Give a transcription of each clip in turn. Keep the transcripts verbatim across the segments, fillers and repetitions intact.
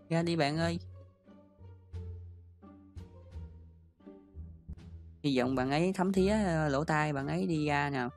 Ra đi bạn ơi. Hy vọng bạn ấy thấm thía ờ, lỗ tai bạn ấy đi ra nào.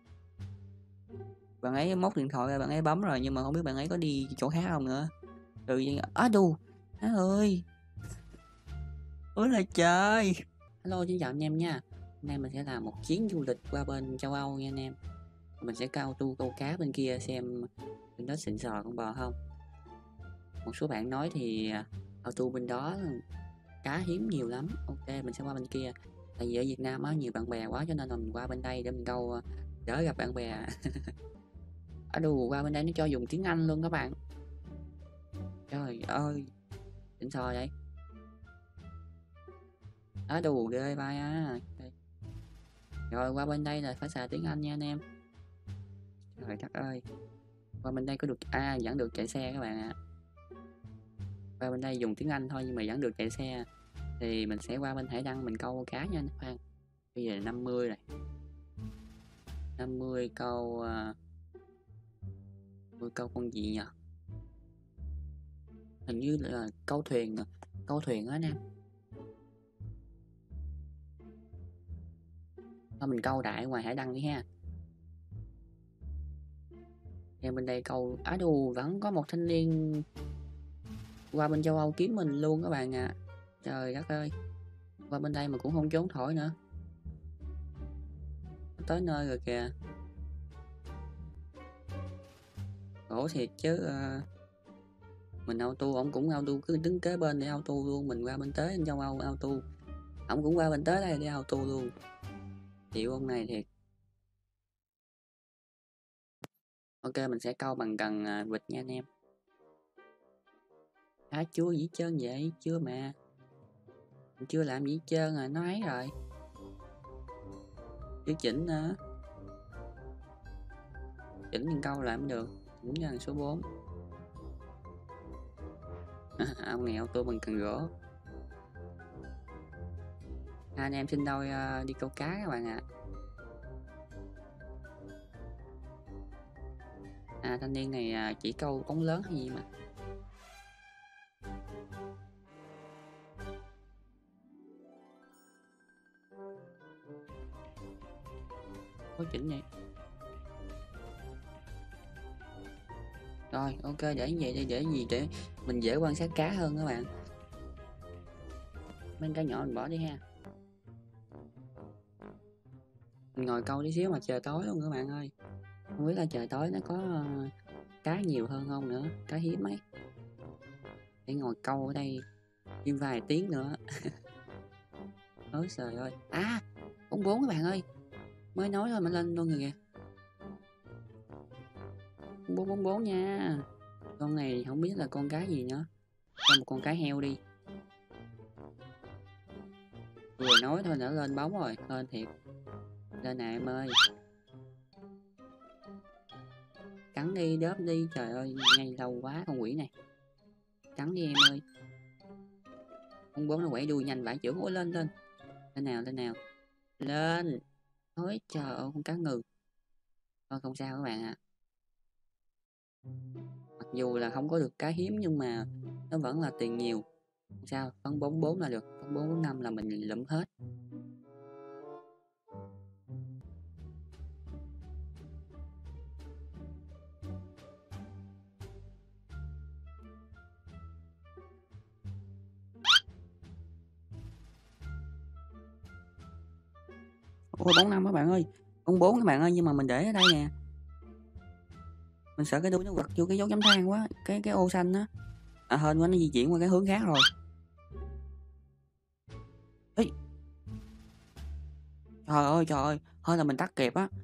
Bạn ấy móc điện thoại ra bạn ấy bấm rồi nhưng mà không biết bạn ấy có đi chỗ khác không nữa. Tự nhiên á đù. Má ơi. Ôi là trời. Hello xin chào anh em nha. Hôm nay mình sẽ làm một chuyến du lịch qua bên châu Âu nha anh em. Mình sẽ cao tu câu cá bên kia xem bên đó xịn sò con bò không. Một số bạn nói thì auto bên đó cá hiếm nhiều lắm. Ok mình sẽ qua bên kia. Tại vì ở Việt Nam á nhiều bạn bè quá cho nên là mình qua bên đây để mình câu đỡ gặp bạn bè. Ở đù qua bên đây nó cho dùng tiếng Anh luôn các bạn. Trời ơi xịn sò vậy. Ở đù ghê vai á. Rồi qua bên đây là phải xài tiếng Anh nha anh em. Trời đất ơi. Qua bên đây có được à vẫn được chạy xe các bạn ạ. À. Qua bên đây dùng tiếng Anh thôi nhưng mà vẫn được chạy xe. Thì mình sẽ qua bên Hải Đăng mình câu cá nha anh khoan. Bây giờ là năm mươi rồi. năm mươi câu uh, mười câu con gì nhỉ? Hình như là câu thuyền câu thuyền á anh em. Thôi mình câu đại ngoài Hải Đăng đi ha. Em bên đây câu á đù vẫn có một thanh niên qua bên châu Âu kiếm mình luôn các bạn ạ. À. Trời đất ơi. Qua bên đây mà cũng không trốn thổi nữa. Tới nơi rồi kìa. Khổ thiệt chứ uh, mình auto ổng cũng auto cứ đứng kế bên để auto luôn, mình qua bên tới châu Âu auto ổng cũng qua bên tới đây để auto luôn, chịu ông này thiệt. Ok mình sẽ câu bằng cần uh, vịt nha anh em. Á chưa gì trơn vậy chưa mà mình chưa làm gì trơn à, nó ấy rồi chưa chỉnh nữa, chỉnh những câu làm được, chỉnh gần số bốn. Ông này auto bằng cần gỗ. À, anh em xin đôi uh, đi câu cá các bạn ạ. À. à thanh niên này uh, chỉ câu ống lớn hay gì mà có chỉnh vậy. Rồi ok để như vậy đi, để gì để mình dễ quan sát cá hơn các bạn. Mấy cá nhỏ mình bỏ đi ha. Mình ngồi câu tí xíu mà trời tối luôn các bạn ơi. Không biết là trời tối nó có uh, cá nhiều hơn không nữa, cá hiếm ấy. Để ngồi câu ở đây thêm vài tiếng nữa. Ôi trời ơi. À bóng bốn các bạn ơi. Mới nói thôi mà lên luôn rồi kìa. Bốn bốn bốn nha. Con này không biết là con cá gì nữa. Cho một con cá heo đi. Vừa nói thôi đã lên bóng rồi, lên thiệt. Lên nè em ơi. Cắn đi, đớp đi, trời ơi, ngay lâu quá con quỷ này. Cắn đi em ơi. Con bốn nó quẩy đuôi nhanh vãi chưởng. Ôi lên lên. Lên nào, lên nào. Lên. Ôi trời ơi, con cá ngừ. Thôi không sao các bạn ạ. À. Mặc dù là không có được cá hiếm nhưng mà nó vẫn là tiền nhiều. Không sao, phân bốn bốn là được, phân bốn bốn năm là mình lụm hết. Ôi bốn năm các bạn ơi. Con bốn các bạn ơi, nhưng mà mình để ở đây nè. Mình sợ cái đuôi nó quật vô cái dấu chấm than quá, cái cái ô xanh á. À hên quá nó di chuyển qua cái hướng khác rồi. Ê. Trời ơi trời ơi, hơn là mình tắt kịp á.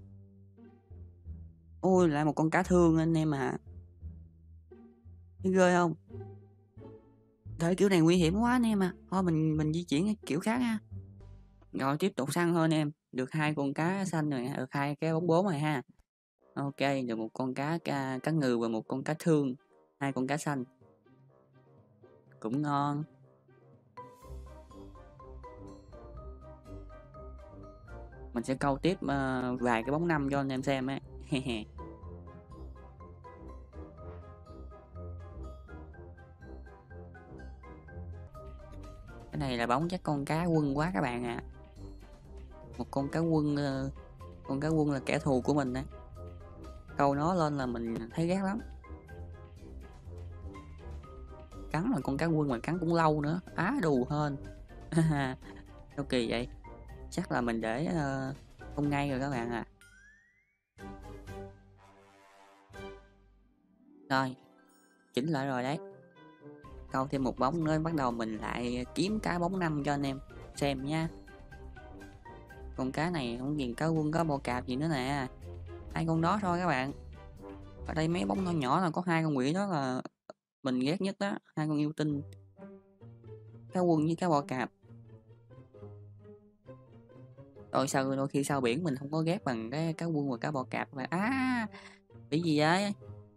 Ôi lại một con cá thương anh em à. Thấy ghê không? Thế kiểu này nguy hiểm quá anh em à. Thôi mình mình di chuyển cái kiểu khác ha. Rồi tiếp tục săn thôi anh em. Được hai con cá xanh rồi, được hai cái bóng bốn rồi ha. Ok, được một con cá cá, cá ngừ và một con cá thương, hai con cá xanh. Cũng ngon. Mình sẽ câu tiếp uh, vài cái bóng năm cho anh em xem á. Cái này là bóng chắc con cá quân quá các bạn ạ. À. Một con cá quân, con cá quân là kẻ thù của mình á. Câu nó lên là mình thấy ghét lắm. Cắn là con cá quân mà cắn cũng lâu nữa, á đù hơn. Sao kỳ vậy? Chắc là mình để uh, không ngay rồi các bạn à. Rồi, chỉnh lại rồi đấy. Câu thêm một bóng nữa, bắt đầu mình lại kiếm cá bóng năm cho anh em xem nha. Con cá này không nhìn cá quân có bò cạp gì nữa nè. Hai con đó thôi các bạn. Ở đây mấy bóng nhỏ nhỏ là có hai con quỷ đó là mình ghét nhất đó, hai con yêu tinh. Cá quân với cá bò cạp. Rồi sao đôi khi sao biển mình không có ghét bằng cái cá quân và cá bò cạp mà. À, bị gì vậy?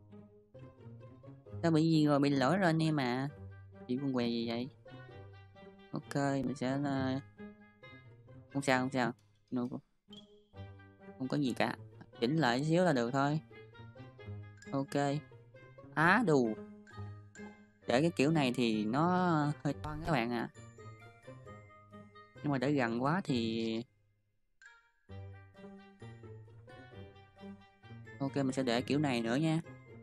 Sao bị gì rồi, bị lỗi rồi anh em à? Bị con què gì vậy? Ok, mình sẽ uh... không sao không sao. No. Không có gì cả, chỉnh lại xíu là được thôi. Ok. Á đù. Để cái kiểu này thì nó hơi toan các bạn ạ. À. Nhưng mà để gần quá thì ok, mình sẽ để kiểu này nữa nha.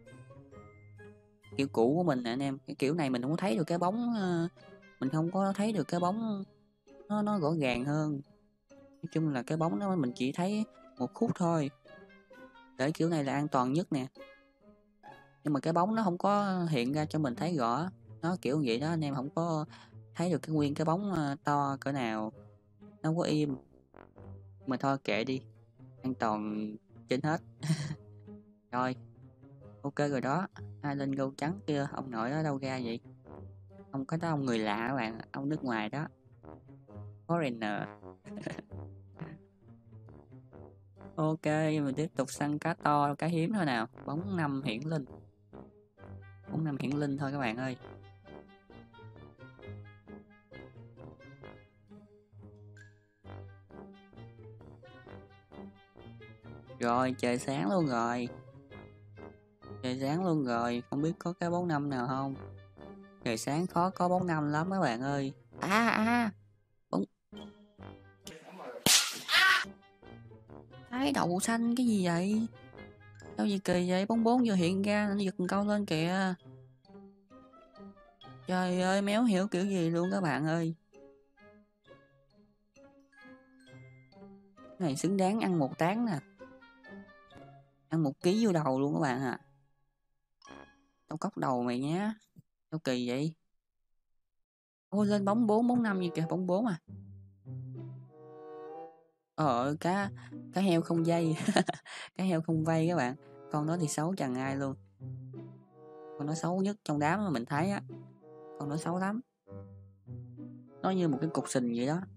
Kiểu cũ của mình nè anh em. Cái kiểu này mình không có thấy được cái bóng, mình không có thấy được cái bóng nó nó rõ ràng hơn. Nói chung là cái bóng đó mình chỉ thấy một khúc thôi. Để kiểu này là an toàn nhất nè. Nhưng mà cái bóng nó không có hiện ra cho mình thấy rõ. Nó kiểu vậy đó anh em, không có thấy được cái nguyên cái bóng to cỡ nào. Nó không có im. Mà thôi kệ đi, an toàn trên hết. Rồi ok rồi đó. Ai lên gâu trắng kia, ông nội đó đâu ra vậy? Ông có đó, ông người lạ các bạn, ông nước ngoài đó, foreigner. Ok, mình tiếp tục săn cá to, cá hiếm thôi nào. Bóng năm hiển linh. Bóng năm hiển linh thôi các bạn ơi. Rồi trời sáng luôn rồi. Trời sáng luôn rồi, không biết có cái bóng năm nào không? Trời sáng khó có bóng năm lắm các bạn ơi. À à, bóng cái đậu xanh cái gì vậy? Sao gì kỳ vậy? Bóng bốn vừa hiện ra nó giật câu lên kìa. Trời ơi, méo hiểu kiểu gì luôn các bạn ơi. Cái này xứng đáng ăn một tán nè. Ăn một ký vô đầu luôn các bạn ạ. À. Tao cóc đầu mày nhé. Sao kỳ vậy? Ôi lên bóng bốn, bóng năm gì kìa, bóng bốn à. Ờ cá cá heo không dây. Cá heo không vây các bạn. Con đó thì xấu chẳng ai luôn. Con nó xấu nhất trong đám mà mình thấy á. Con nó xấu lắm. Nó như một cái cục sình vậy đó.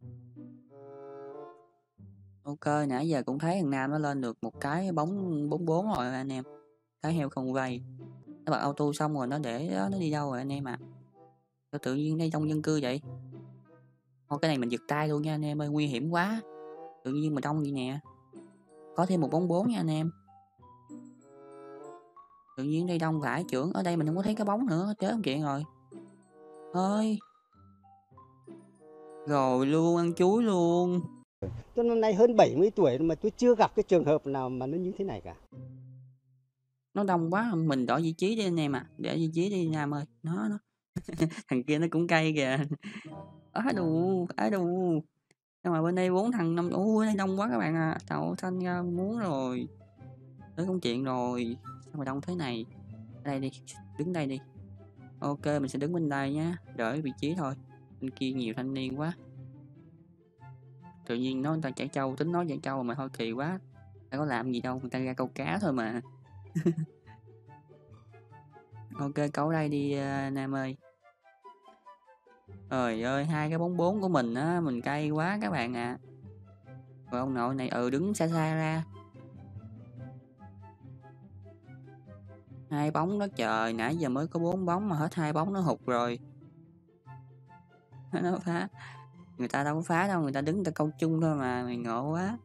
Ok, nãy giờ cũng thấy thằng Nam nó lên được một cái bóng bốn bốn rồi anh em. Cá heo không vây. Nó bật auto xong rồi nó để đó, nó đi đâu rồi anh em ạ? À? Tự nhiên đây trong dân cư vậy? Thôi cái này mình giật tay luôn nha anh em ơi, nguy hiểm quá. Tự nhiên mà đông vậy nè. Có thêm một bóng bốn nha anh em. Tự nhiên đây đông vải trưởng, ở đây mình không có thấy cái bóng nữa, chết không chuyện rồi. Ơi. Rồi luôn, ăn chuối luôn. Tôi năm nay hơn bảy mươi tuổi mà tôi chưa gặp cái trường hợp nào mà nó như thế này cả. Nó đông quá, mình đổi vị trí đi anh em à. Để vị trí đi Nam ơi. Nó nó. Thằng kia nó cũng cay kìa. Á đù, á đù. Nhưng mà bên đây bốn thằng năm, ui đây đông quá các bạn à. Đậu xanh ra muốn rồi. Tới công chuyện rồi. Sao mà đông thế này? Ở đây đi, đứng đây đi. Ok, mình sẽ đứng bên đây nhá, đợi vị trí thôi. Bên kia nhiều thanh niên quá. Tự nhiên nó người ta chạy trâu, tính nói chạy trâu mà thôi kỳ quá. Ta có làm gì đâu, người ta ra câu cá thôi mà. Ok, câu đây đi uh, Nam ơi. Trời ơi, hai cái bóng bốn của mình á, mình cay quá các bạn ạ. À. Rồi ông nội này ừ đứng xa xa ra. Hai bóng đó trời, nãy giờ mới có bốn bóng mà hết hai bóng nó hụt rồi. Nó phá. Người ta đâu có phá đâu, người ta đứng người ta câu chung thôi mà, mày ngộ quá.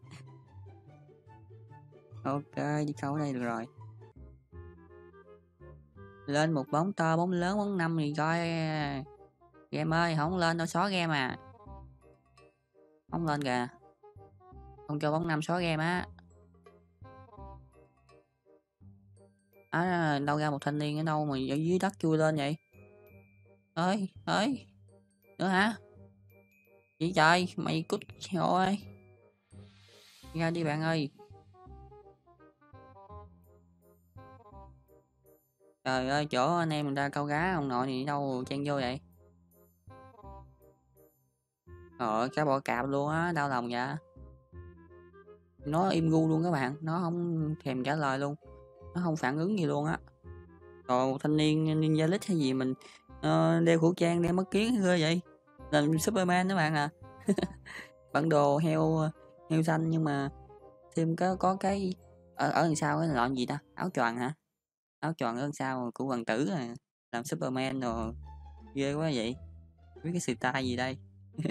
Ok, đi câu ở đây được rồi. Lên một bóng to, bóng lớn, bóng năm thì coi. Game ơi, không lên đâu, xóa game à. Không lên kìa. Không cho bóng năm xóa game á. À, đâu ra một thanh niên ở đâu mà ở dưới đất chui lên vậy? Ơi, ơi. Nữa hả? Gì trời, mày cút rồi. Ra đi bạn ơi. Trời ơi, chỗ anh em người ta câu cá ông nội thì đâu chen vô vậy? Trời cá bò cạp luôn á, đau lòng vậy. Nó im gu luôn các bạn, nó không thèm trả lời luôn. Nó không phản ứng gì luôn á. Còn thanh niên ninja lít hay gì mình uh, đeo khẩu trang, đeo mắt kiến ghê vậy? Làm Superman đó bạn à. Bản đồ heo heo xanh nhưng mà thêm có có cái ở ở đằng sau cái lọn gì ta? Áo choàng hả? Áo choàng ở đằng sau của hoàng tử à. Làm Superman rồi ghê quá vậy. Biết cái style gì đây?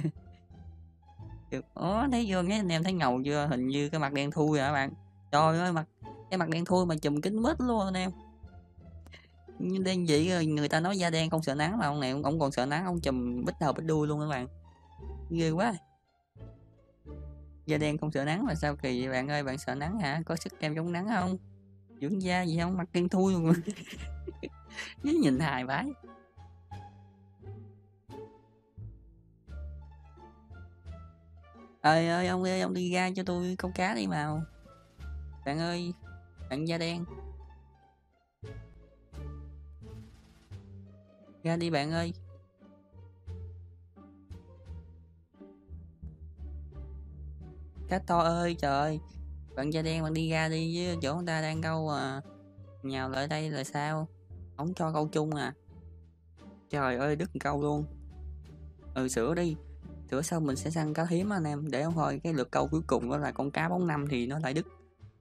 Ủa thấy vô mấy anh em thấy ngầu chưa? Hình như cái mặt đen thui rồi các bạn. Trời ơi mặt cái mặt đen thui mà chùm kính mít luôn anh em. Nhưng đen vậy rồi người ta nói da đen không sợ nắng mà ông này ông còn sợ nắng, ông chùm bít đầu bít đuôi luôn các bạn. Ghê quá. Da đen không sợ nắng mà sao kỳ vậy bạn ơi, bạn sợ nắng hả? Có sức kem chống nắng không? Dưỡng da gì không? Mặt đen thui luôn. Nhìn hài vãi. Ơi ơi ông ơi, ông đi ra cho tôi câu cá đi mà. Bạn ơi, bạn da đen. Ra đi bạn ơi. Cá to ơi trời ơi. Bạn da đen bạn đi ra đi chứ chỗ người ta đang câu à. Nhào lại đây là sao? Không cho câu chung à? Trời ơi đứt câu luôn. Ừ sửa đi. Sửa xong mình sẽ săn cá hiếm anh em. Để không thôi cái lượt câu cuối cùng đó là con cá bóng năm thì nó lại đứt.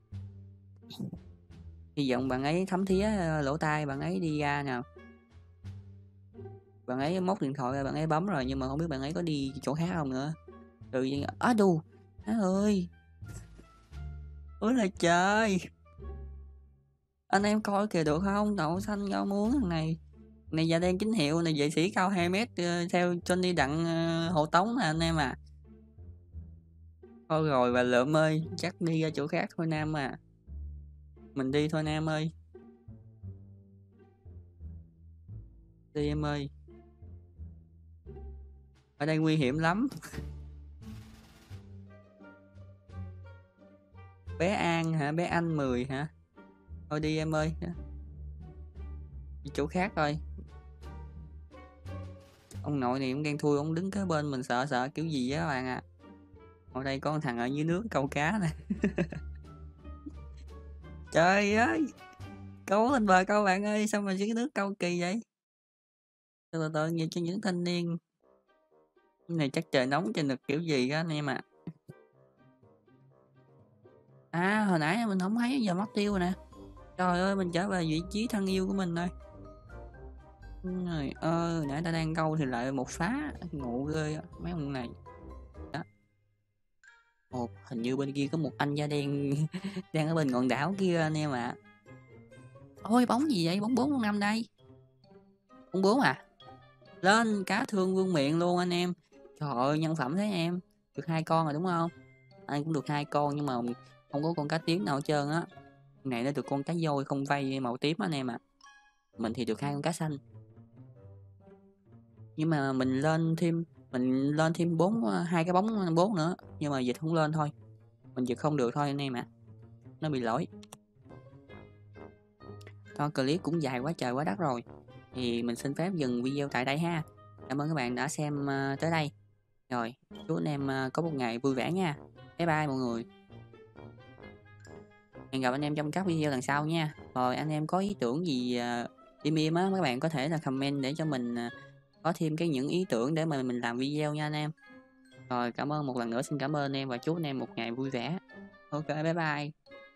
Hy vọng bạn ấy thấm thía lỗ tai bạn ấy đi ra nào. Bạn ấy móc điện thoại ra bạn ấy bấm rồi nhưng mà không biết bạn ấy có đi chỗ khác không nữa. Tự nhiên á đù. Má ơi. Ôi là trời. Anh em coi kìa được không? Đậu xanh rau muống thằng này. Này da đen chính hiệu này, vệ sĩ cao hai mét uh, theo Johnny Đặng uh, hộ tống nè anh em à. Thôi rồi bà Lượm ơi, chắc đi ra chỗ khác thôi Nam à. Mình đi thôi Nam ơi. Đi em ơi. Ở đây nguy hiểm lắm. Bé An hả? Bé Anh mười hả? Thôi đi em ơi. Đi chỗ khác thôi. Ông nội này cũng ghen thui, ông đứng kế bên mình sợ sợ kiểu gì á bạn à. Ở đây có con thằng ở dưới nước câu cá nè. Trời ơi. Câu lên bờ câu bạn ơi, sao mà dưới nước câu kỳ vậy? Từ từ nhìn cho những thanh niên. Cái này chắc trời nóng trời nực kiểu gì á anh em ạ. À. à hồi nãy mình không thấy giờ mất tiêu rồi nè. Trời ơi mình trở về vị trí thân yêu của mình rồi. Trời ơi nãy ta đang câu thì lại một phá ngộ ghê mấy ông này. Đó. Ồ, hình như bên kia có một anh da đen đang ở bên ngọn đảo kia anh em ạ. Ôi bóng gì vậy? Bóng bốn bóng năm đây. Bóng bốn à? Lên cá thương vương miện luôn anh em. Trời ơi nhân phẩm thế em. Được hai con rồi đúng không? Anh cũng được hai con nhưng mà không có con cá tím nào hết trơn á. Này nó được con cá voi không vây màu tím anh em ạ. À. Mình thì được hai con cá xanh. Nhưng mà mình lên thêm mình lên thêm bốn hai cái bóng bốn nữa nhưng mà dịch không lên thôi. Mình dịch không được thôi anh em ạ. À. Nó bị lỗi. Thôi clip cũng dài quá trời quá đất rồi. Thì mình xin phép dừng video tại đây ha. Cảm ơn các bạn đã xem uh, tới đây. Rồi, chúc anh em uh, có một ngày vui vẻ nha. Bye bye mọi người. Hẹn gặp anh em trong các video lần sau nha. Rồi anh em có ý tưởng gì uh, im im á, các bạn có thể là comment để cho mình uh, có thêm cái những ý tưởng để mà mình làm video nha anh em. Rồi cảm ơn một lần nữa, xin cảm ơn anh em và chúc anh em một ngày vui vẻ. Ok bye bye.